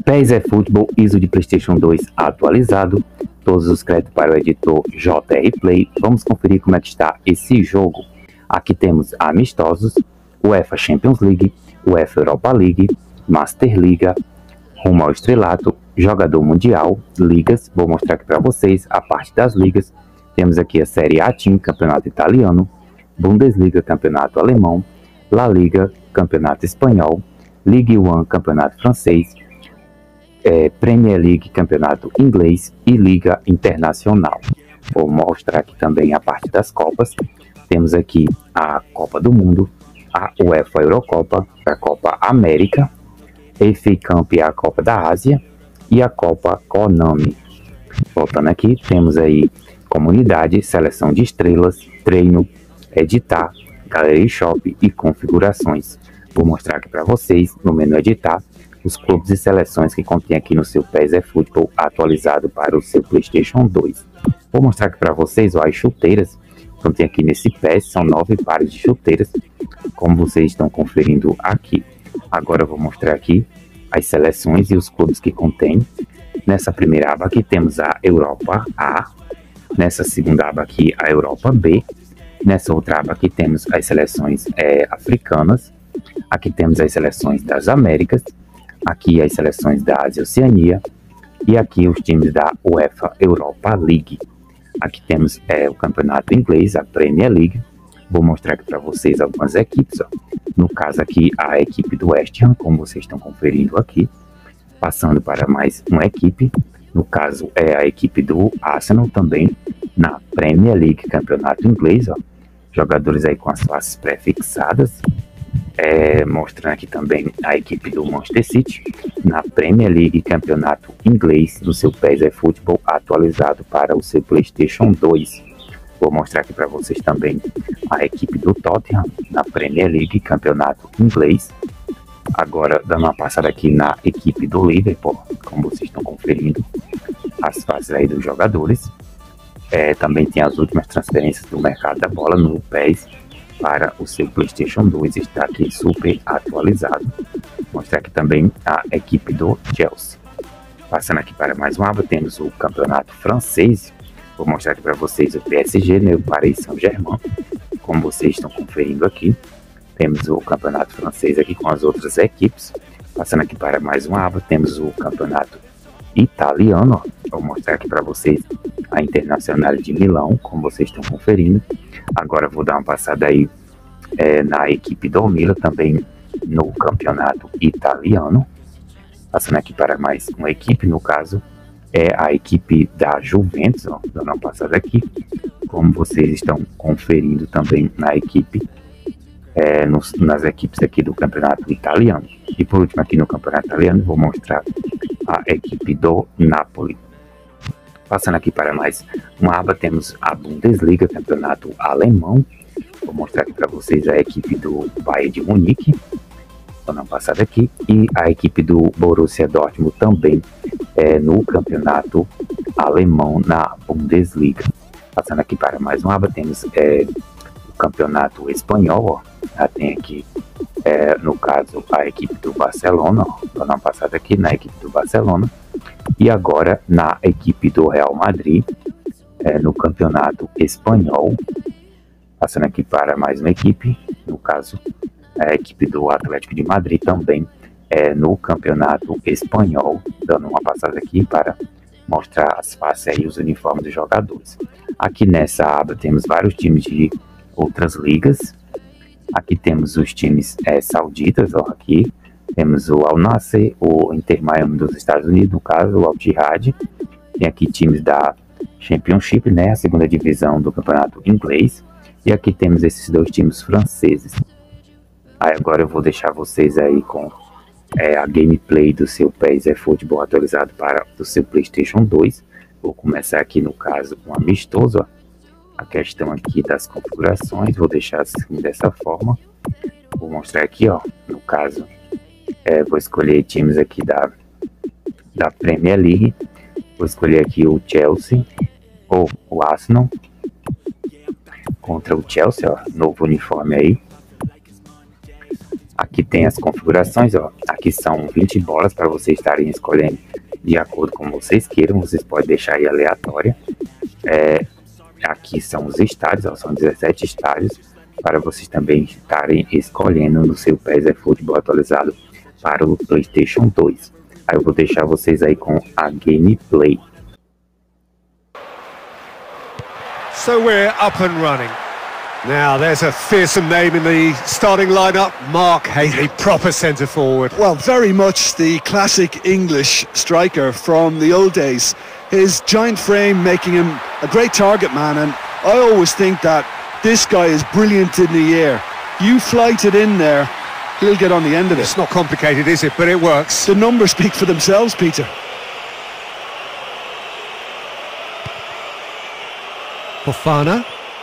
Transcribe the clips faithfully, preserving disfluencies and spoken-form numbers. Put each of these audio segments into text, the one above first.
PES eFootball I S O de PlayStation dois atualizado. Todos os créditos para o editor J R Play. Vamos conferir como é que está esse jogo. Aqui temos amistosos, UEFA Champions League, UEFA Europa League, Master Liga, rumo ao estrelato, jogador mundial, ligas. Vou mostrar aqui para vocês a parte das ligas. Temos aqui a Série A Team, campeonato italiano, Bundesliga, campeonato alemão, La Liga, campeonato espanhol, Ligue um, campeonato francês, é, Premier League, campeonato inglês e Liga Internacional. Vou mostrar aqui também a parte das Copas. Temos aqui a Copa do Mundo, a UEFA Eurocopa, a Copa América, a F A Cup, a Copa da Ásia e a Copa Konami. Voltando aqui, temos aí comunidade, seleção de estrelas, treino, editar, galeria shop e configurações. Vou mostrar aqui para vocês no menu editar os clubes e seleções que contém aqui no seu PES eFootball atualizado para o seu PlayStation dois. Vou mostrar aqui para vocês ó, as chuteiras que contém aqui nesse PES, são nove pares de chuteiras, como vocês estão conferindo aqui. Agora eu vou mostrar aqui as seleções e os clubes que contém. Nessa primeira aba aqui temos a Europa A, nessa segunda aba aqui a Europa B, nessa outra aba aqui temos as seleções é, africanas, aqui temos as seleções das Américas, aqui as seleções da Ásia e Oceania, e aqui os times da UEFA Europa League. Aqui temos é, o campeonato inglês, a Premier League. Vou mostrar aqui para vocês algumas equipes. Ó. No caso aqui, a equipe do West Ham, como vocês estão conferindo aqui. Passando para mais uma equipe. No caso, é a equipe do Arsenal também, na Premier League, campeonato inglês. Ó. Jogadores aí com as faces pré-fixadas. É, mostrando aqui também a equipe do Manchester City na Premier League, campeonato inglês, do seu PES eFootball atualizado para o seu PlayStation dois. Vou mostrar aqui para vocês também a equipe do Tottenham na Premier League, campeonato inglês. Agora dando uma passada aqui na equipe do Liverpool, como vocês estão conferindo as faces aí dos jogadores. É, também tem as últimas transferências do mercado da bola no PES para o seu PlayStation dois, está aqui super atualizado. Vou mostrar aqui também a equipe do Chelsea. Passando aqui para mais uma aba, temos o campeonato francês. Vou mostrar aqui para vocês o P S G, né, o Paris Saint-Germain, como vocês estão conferindo aqui. Temos o campeonato francês aqui com as outras equipes. Passando aqui para mais uma aba, temos o campeonato italiano. Vou mostrar aqui para vocês a Internacional de Milão, como vocês estão conferindo. Agora vou dar uma passada aí é, na equipe do Milan, também no campeonato italiano. Passando aqui para mais uma equipe, no caso é a equipe da Juventus, ó, dando uma passada aqui, como vocês estão conferindo também na equipe, é, nos, nas equipes aqui do campeonato italiano. E por último aqui no campeonato italiano vou mostrar a equipe do Napoli. Passando aqui para mais uma aba, temos a Bundesliga, campeonato alemão. Vou mostrar aqui para vocês a equipe do Bayern de Munique, dando uma passada aqui, e a equipe do Borussia Dortmund também é, no campeonato alemão na Bundesliga. Passando aqui para mais uma aba, temos é, o campeonato espanhol, ó. Já tem aqui, é, no caso, a equipe do Barcelona, ó. Dando uma passada aqui na equipe do Barcelona. E agora na equipe do Real Madrid, é, no campeonato espanhol. Passando aqui para mais uma equipe, no caso, a equipe do Atlético de Madrid também é, no campeonato espanhol. Dando uma passada aqui para mostrar as faces e os uniformes dos jogadores. Aqui nessa aba temos vários times de outras ligas. Aqui temos os times é, sauditas, ó, aqui. Temos o Al Nassr, o Inter Miami dos Estados Unidos, no caso, o Al Ittihad. Tem aqui times da Championship, né, a segunda divisão do campeonato inglês. E aqui temos esses dois times franceses. Aí agora eu vou deixar vocês aí com é, a gameplay do seu PES eFootball atualizado para o seu PlayStation dois. Vou começar aqui no caso um amistoso, ó. A questão aqui das configurações, vou deixar assim dessa forma. Vou mostrar aqui, ó, no caso... É, vou escolher times aqui da, da Premier League. Vou escolher aqui o Chelsea ou o Arsenal contra o Chelsea, ó, novo uniforme aí. Aqui tem as configurações, ó. Aqui são vinte bolas para vocês estarem escolhendo de acordo com vocês queiram. Vocês podem deixar aí aleatória. É, aqui são os estádios, ó, são dezessete estádios para vocês também estarem escolhendo no seu P E S eFootball atualizado para o PlayStation dois. Aí eu vou deixar vocês aí com a gameplay. So we're up and running. Now there's a fearsome name in the starting lineup, Mark Haley, proper centre forward. Well, very much the classic English striker from the old days. His giant frame making him a great target man, and I always think that this guy is brilliant in the air. You flight it in there, he'll get on the end of it. It's not complicated, is it? But it works. The numbers speak for themselves, Peter. Fofana.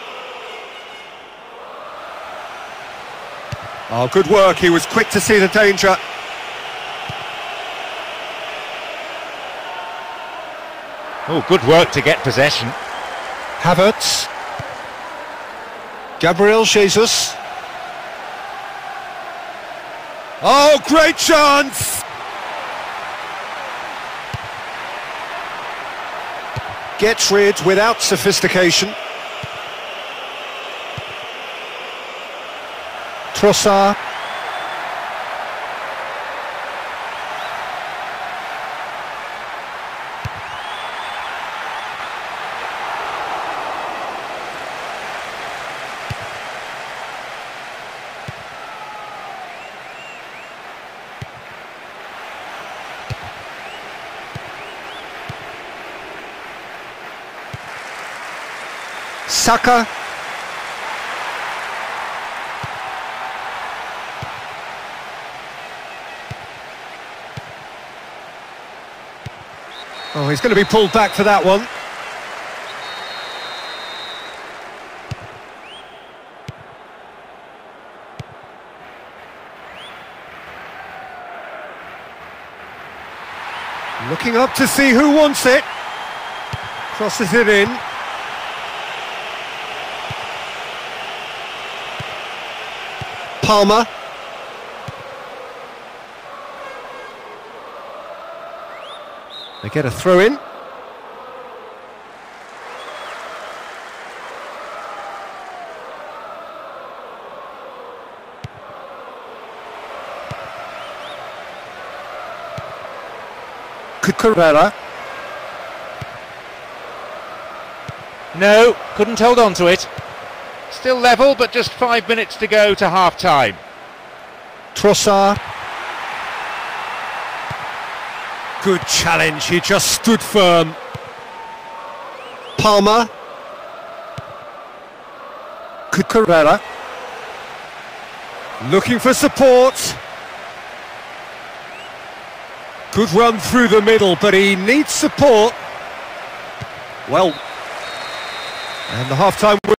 Oh, good work. He was quick to see the danger. Oh, good work to get possession. Havertz. Gabriel Jesus. Oh, great chance! Gets rid without sophistication. Trossard. Saka. Oh, he's going to be pulled back for that one. Looking up to see who wants it. Crosses it in. Palmer. They get a throw in. Cucurella. No, couldn't hold on to it. Still level, but just five minutes to go to half-time. Trossard. Good challenge, he just stood firm. Palmer. Cucurella. Looking for support. Good run through the middle, but he needs support. Well, and the half-time